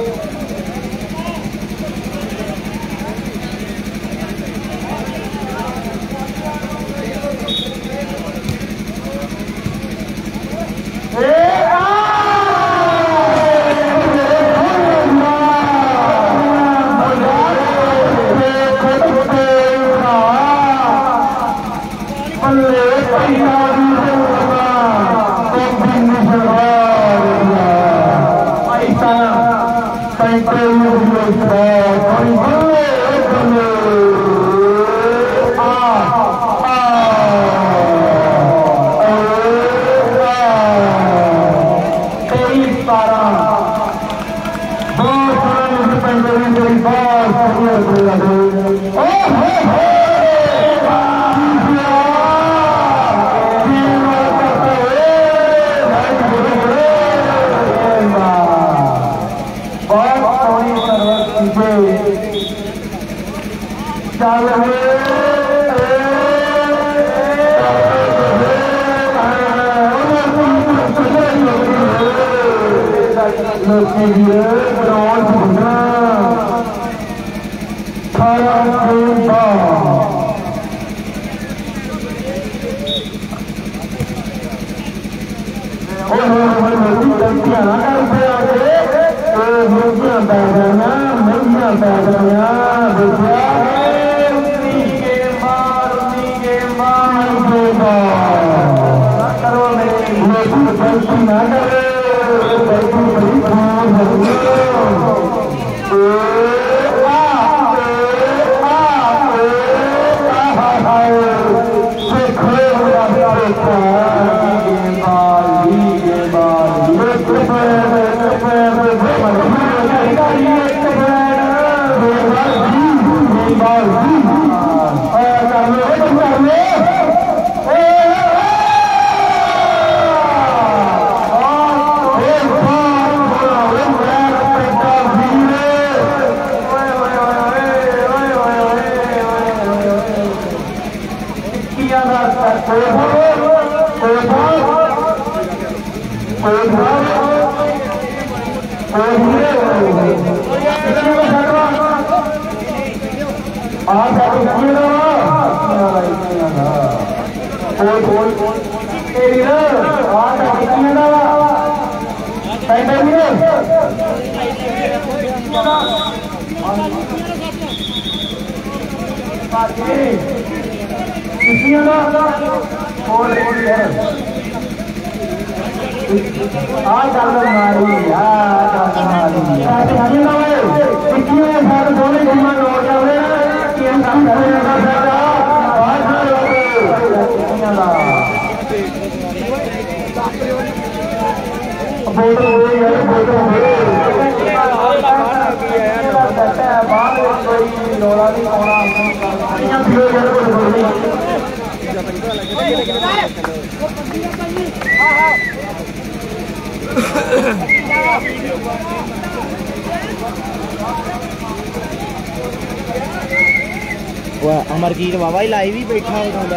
S3: ਅਮਰਜੀਤ ਬਾਬਾ ਹੀ ਲਾਈਵ ਹੀ ਬੈਠਾ ਹੁੰਦਾ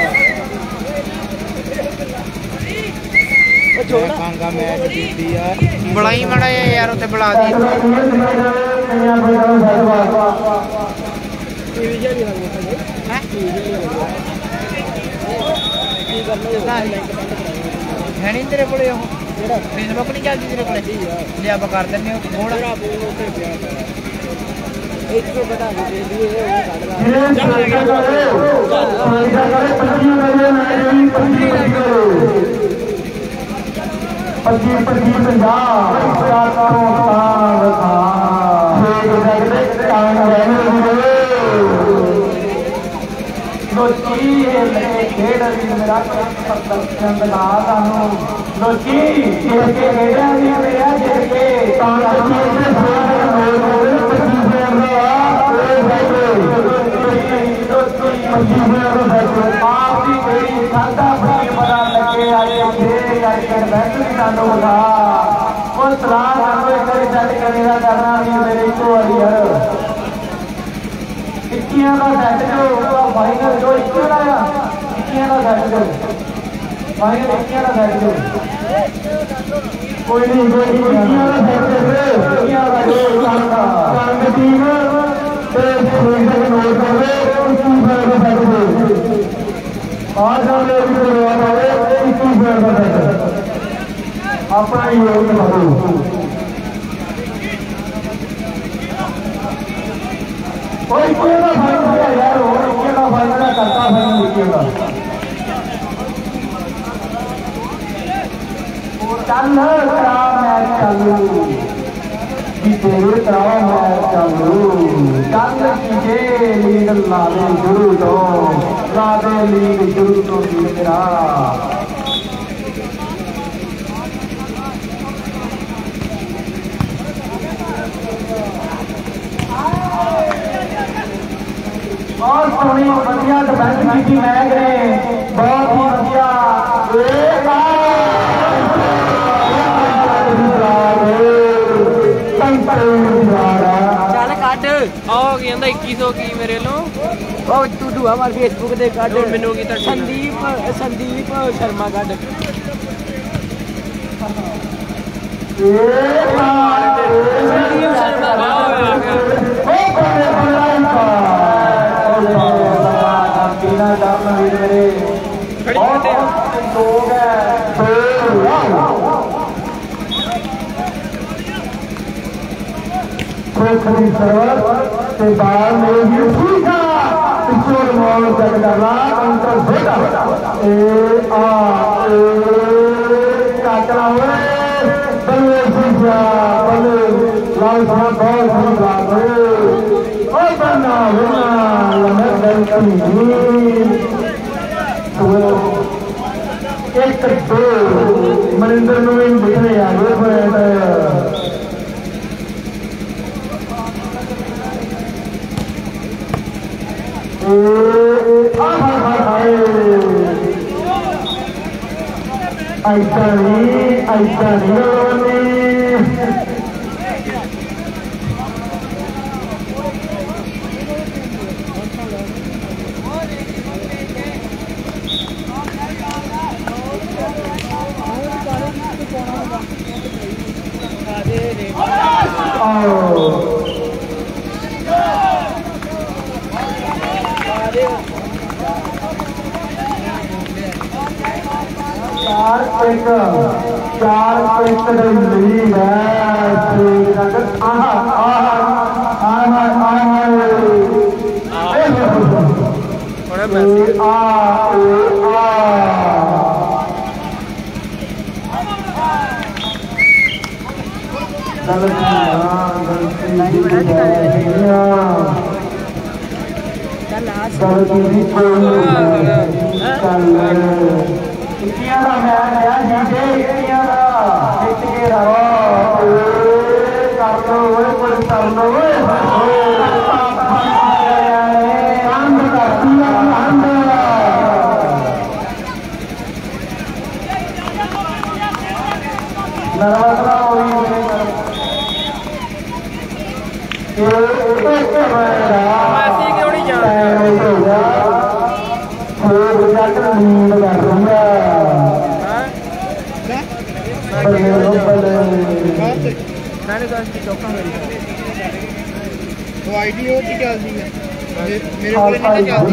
S3: ਕਾਂਗਾ ਮੈਚ ਦਿੱਤੀ ਆ ਬੁਲਾਈ ਮੜਾ ਯਾਰ ਉੱਥੇ ਬੁਲਾ ਦੀ ਹੈ ਨਹੀਂ ਤੇਰੇ ਕੋਲੇ ਉਹ ਜਿਹੜਾ ਫੇਸਬੁੱਕ ਨਹੀਂ ਚੱਲਦੀ ਤੇਰੇ ਕੋਲੇ ਲੈ ਆਪਾਂ ਕਰ ਦਿੰਦੇ ਹਾਂ ਮੋੜ ਇੱਥੇ ਵਧਾ ਕੇ ਦੇ ਦਈਏ ਉਹ ਕੱਢ ਲਾ
S1: ਪੱਚੀ ਪੱਚੀ ਪੰਜਾਹ ਲੋਕੀ ਖੇਡ ਮੇਰਾ ਪ੍ਰਦਰਸ਼ਨ ਦਿਖਾ ਸਾਨੂੰ ਲੋਕੀ ਜਿੱਤ ਕੇ ਖੇਡਾਂ ਦੀ ਮੇਰਾ ਜਿੱਤ ਕੇ ਆਪ ਦੀ ਕੋਈ ਸਾਡਾ ਬਣੀ ਪਤਾ ਲੱਗੇ ਆਏ ਫੇਰ ਕਰਕੇ ਬੈਠ ਸਾਨੂੰ ਵਿਖਾ ਉਹ ਸਲਾਹ ਸਾਨੂੰ ਇੱਕ ਵਾਰੀ ਸੈੱਟ ਕਰੇਗਾ ਕਰਨਾ ਨਹੀਂ ਮੇਰੇ ਇੱਕੋ ਵਾਰੀ ਯਾਰ ਇੱਕੀਆਂ ਦਾ ਸੈੱਟ ਜੋ ਫਾਈਨਲ ਜੋ ਇੱਕੋ ਦਾ ਆ ਇੱਕੀਆਂ ਦਾ ਸੈੱਟ ਜੋ ਫਾਈਨਲ ਇੱਕੀਆਂ ਦਾ ਸੈੱਟ ਜੋ ਕੋਈ ਨਹੀਂ ਕੋਈ ਨਹੀਂ ਇੱਕੀਆਂ ਦਾ ਸੈੱਟ ਜੋ ਇੱਕੀਆਂ ਦਾ ਜੋ ਕਰਦਾ ਕੰਗ ਟੀਮ ਤੇ ਫੇਸਬੁੱਕ ਨੋਟ ਕਰਦੇ ਇੱਕੀ ਫੇਰ ਦਾ ਸੈੱਟ ਜੋ ਆ ਜਾਂਦੇ ਵੀ ਕਰਵਾ ਹੋਵੇ ਇੱਕੀ ਫੇਰ ਦਾ ਸੈੱਟ ਆਪਣਾ ਹੀ ਯੋਗ ਲਾਓ कोई केड़ा फाइनल है यार और केड़ा फाइनल है करता फाइनल लिखेगा चल करा मैच चालू जीते करा मैच चालू चल कीजे लीड ला दे शुरू तो ला दे लीड शुरू तो तेरा बहुत सोहनी वधिया डिफेंस की मैच ने बहुत ही वधिया
S4: चल कट आओ कहता इक्की सौ की मेरे लो तू दुआ मार फेसबुक दे कट मैनू की संदीप संदीप शर्मा कट संदीप शर्मा
S1: मेरे लोग से बाहर में भी ठीक है किशोर मॉल चेक करना काउंटर बेटा ए आ ए काटला हुए बल्ले सीधा बल्ले लाल साहब बहुत सही बात है ओ बना बना लम्बे दल की एक दो मनिंदर ਨੂੰ ਵੀ ਦਿਖਣੇ ਆ ਗਏ ਫਿਰ ऐसा नहीं ऐसा नहीं चार एक चार एक लीड है आहा आहा आहा आहा आ इक्कियां दा मैच है जीते इक्कियां दा जित के रहो कर लो ओए कुछ कर लो ओए अंध करती है अंध नर्वस होई
S4: मैसी क्यों नहीं जा
S3: अगस्त चौका मेरी
S2: तो आईडी हो की चलती है मेरे को नहीं चलती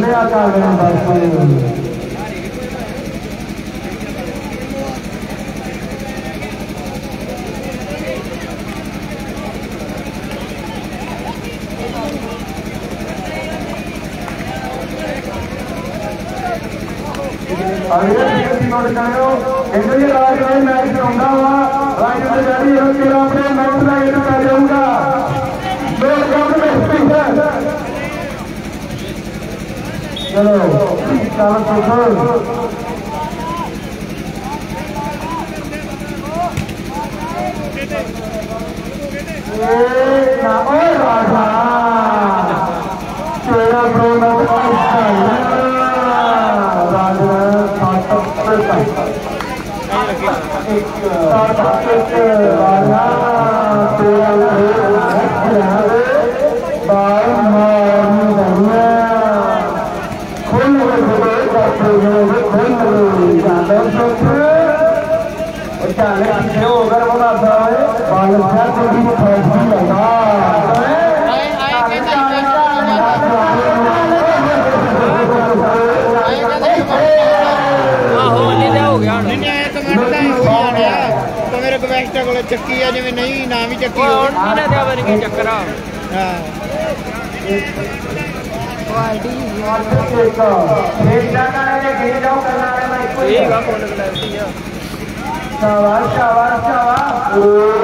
S1: नोट करो इंडियन राज में मैच कराऊंगा हुआ राज में जारी है कि अपने मैच का ये कर जाऊंगा दो कम में स्पीकर चलो चलो चलो ए ना ओ राजा तेरा प्रोग्राम
S2: ਚੱਕੀ ਆ ਜਿਵੇਂ ਨਹੀਂ ਨਾ ਵੀ ਚੱਕੀ
S4: ਹੋਰ ਨਹੀਂ ਨਾ ਦਿਆ ਬਣ ਕੇ ਚੱਕਰ ਆ
S2: ਹਾਂ
S3: क्वालिटी
S4: ठीक है फुल क्लैरिटी है
S1: शाबाश शाबाश शाबाश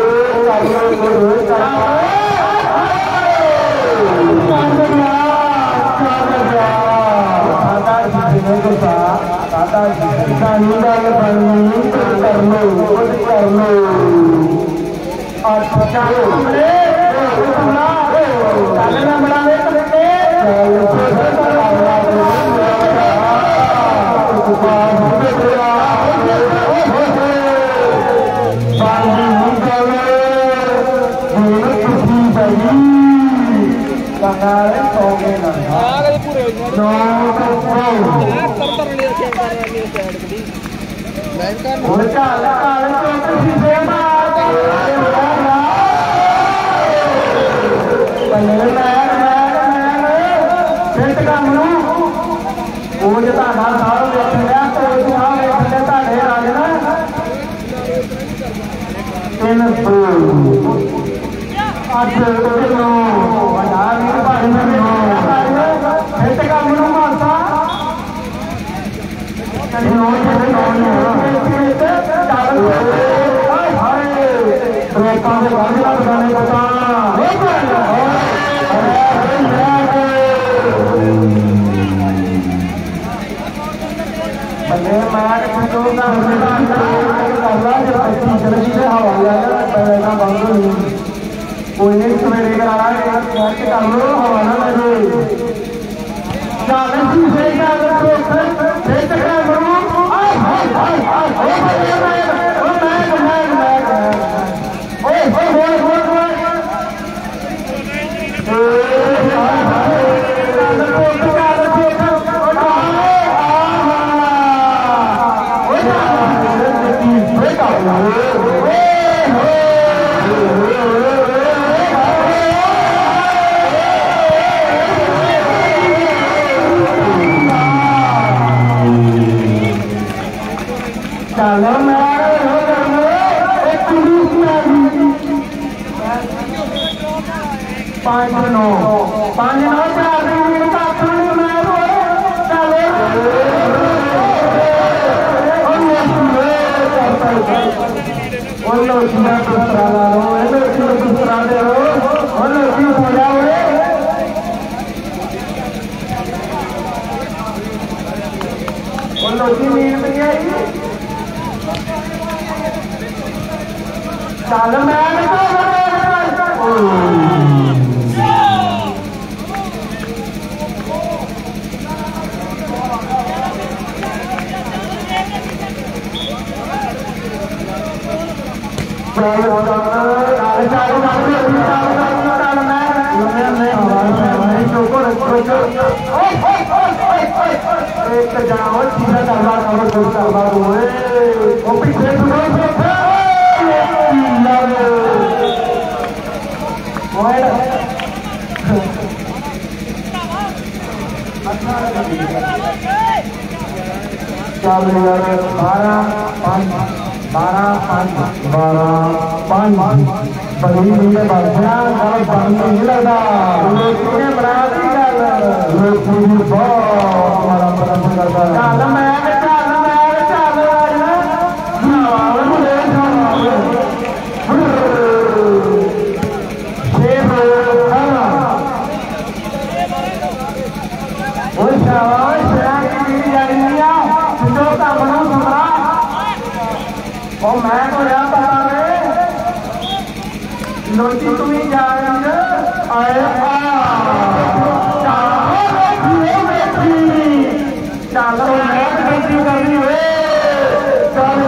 S1: कोई नहीं सवेरे करा हवाना पाँच नौ पाँच नौ चार चल मैं चार बारह पाँच बारह पाँच बारह पाँच बड़ी मुझे बचना गल बंद नहीं लगता तूने बना दी गल बहुत हमारा पसंद करता चल मैं चल मैं चल और मैं तो यहाँ पता नहीं लोटी तुम्हें जा रही है आए चलो मैं बेटी कर रही हूँ चल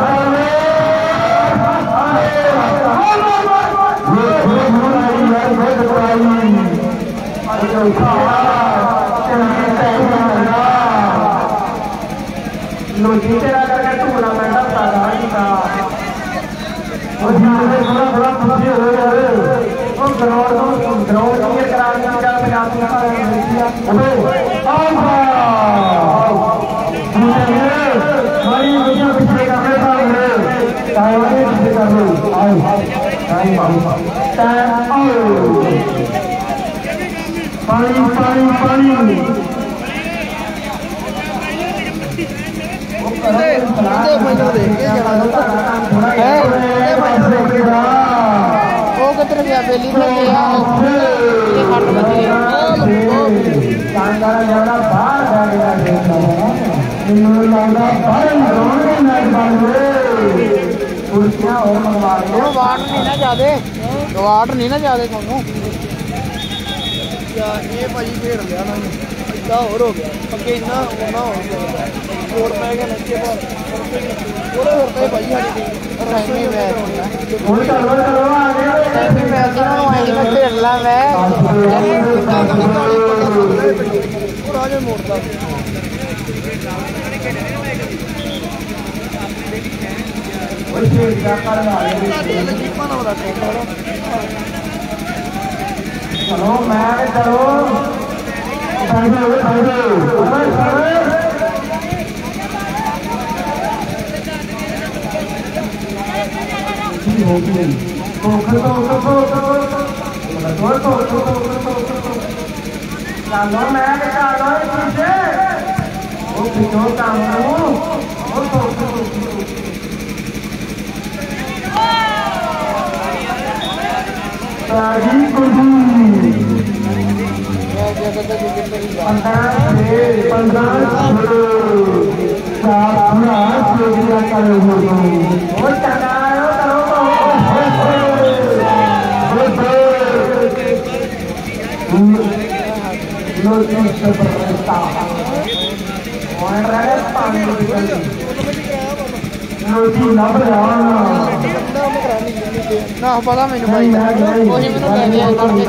S1: लोटी तेरा करके टूर्नामेंट सारा का और जिससे थोड़ा थोड़ा खुशी हो गया है और ग्राउंड को ग्राउंड के कराने का पंजाब का ओए आहा हमारी दुनिया पिछले करने का है ताइवान पिछले कर लो आओ टाइम आओ टाइम आओ पानी पानी पानी
S3: वो कितने गया बेली में गया ये खट बची
S1: शानदार ज्यादा बाहर जाएगा देखना इन्होंने ज्यादा बाहर रोने मैच बन गए कुर्सियां और मंगवा लो
S3: वाट नहीं ना ज्यादा वाट नहीं ना ज्यादा ਤੁਹਾਨੂੰ
S2: ਯਾਰ ਇਹ ਭਾਜੀ ਫੇਰ ਲਿਆ ਨਾ ਇੱਦਾਂ ਹੋਰ ਹੋ ਗਿਆ ਅੱਗੇ ਇੰਨਾ ਹੋਣਾ ਹੋ ਗਿਆ ਜੋੜ ਪੈ ਗਿਆ ਨੱਚੇ ਬਾਹਰ ਉਹਦੇ ਹੋਰ ਤੇ ਭਾਜੀ ਸਾਡੀ ਟੀਮ
S3: ਸੈਮੀ ਮੈਚ
S1: ਹੁਣ ਚਲੋ ਚਲੋ ਆ ਗਏ
S3: ਸੈਮੀ ਮੈਚ ਨੂੰ ਆਈ ਮੈਂ ਖੇਡ ਲਾ ਮੈਂ
S2: ਉਹ ਰਾਜੇ ਮੋੜਦਾ
S1: ਉਹ ਸ਼ੇਰ ਦਾ ਕਰਨ ਆ ਗਏ
S2: ਜੀਪਾਂ ਨਾਲ ਦਾ ਟੈਂਕਰ
S1: चलो मैं चलो साइड में साइड में ऊपर साइड जी हो गई तो कर तो कर तो कर तो कर तो चलो मैं चलो पीछे वो पीछे काम करो और तो सारी कुर्सी पंद्रह पंद्रह करो और चलाओ नोटी नब
S3: ਨਾ ਪਤਾ ਮੈਨੂੰ ਭਾਈ ਉਹੀ ਮੈਨੂੰ ਲੈ ਗਿਆ ਕਰਕੇ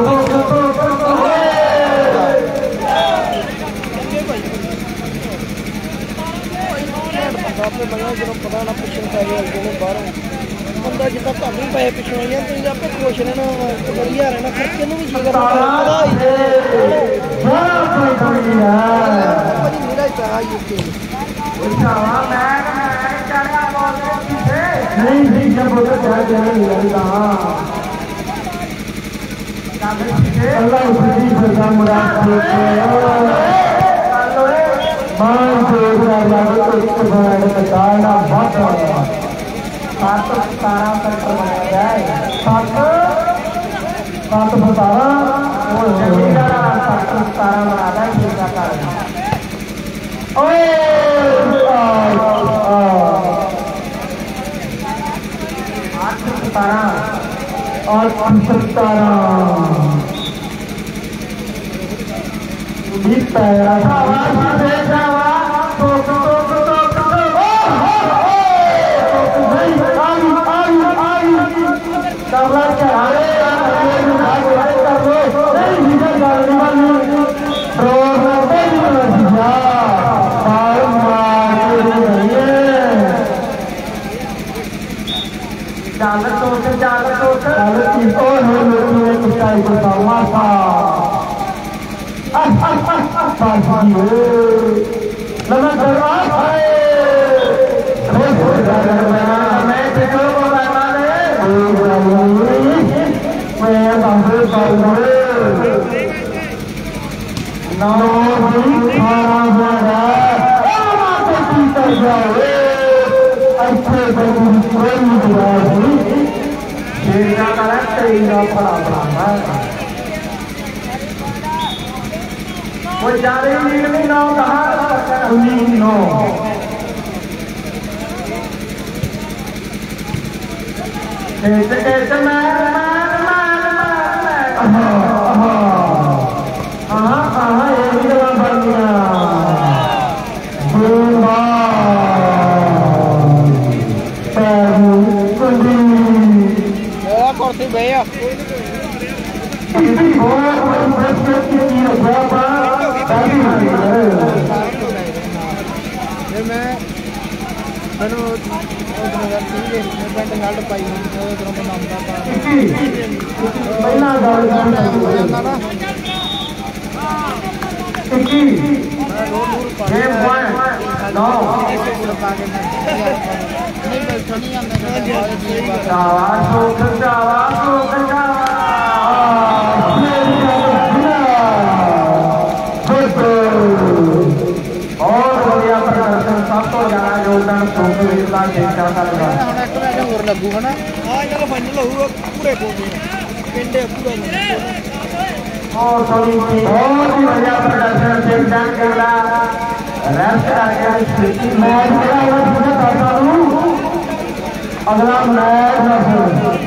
S2: ਆਪੇ ਬਣਾ ਜਦੋਂ ਪਤਾ ਨਾ ਪਿੱਛੇ ਪੈ ਗਿਆ ਅੱਗੇ ਨੂੰ ਬਾਹਰੋਂ ਬੰਦਾ ਜਿੱਦਾਂ ਤੁਹਾਨੂੰ ਪਏ ਪਿੱਛੋਂ ਆਈਆਂ ਤੁਸੀਂ ਆਪੇ ਖੁਸ਼ ਰਹਿਣਾ ਵਧੀਆ ਰਹਿਣਾ ਖਰਚੇ ਨੂੰ ਵੀ ਜੀ ਕਰਨਾ ਪਤਾ ਹੀ ਭਾਜੀ ਮੇਰਾ ਹੀ ਪੈਸਾ ਯੂਕੇ
S1: नहीं नहीं जब होता चाहे जाने लगता अल्लाह उसकी सजा मुराद मान से अल्लाह को इसको बनाने का डालना बहुत है सात सतारा तक बनाया जाए सात सात सतारा वो जमींदार सात सतारा बनाना है इसका कारण ओए सतारा और सतारा बीस पैरा जालर तोड़ जालर तोड़ जालर की और हो लोगों ने कुछ आई को सामा सा लगा दरबार है मैं देखो मैं बाहर बाहर नाम खाना बड़ा कर जाओ अच्छे बड़ी कोई शेरा का तेरा फला फला वो जा रही नहीं नौ कहा उन्नीस नौ कैसे कैसे मार मार मार मार हाँ हाँ ये भी जवाब बन गया
S3: कुर्सी भैया फिर मैं मैंने पिंड गल पाई उधरों बनाता ਹੋਰ ਲੱਗੂ ਹਨਾ ਹਾਂ ਇਹਨਾਂ ਦਾ ਫਾਈਨਲ ਹੋਊਗਾ ਪੂਰੇ ਕੋਲ ਪਿੰਡੇ ਪੂਰੇ
S1: और सभी बहुत ही बढ़िया प्रदर्शन से डांस कर रहा रेस्ट करके मैच अगला मैच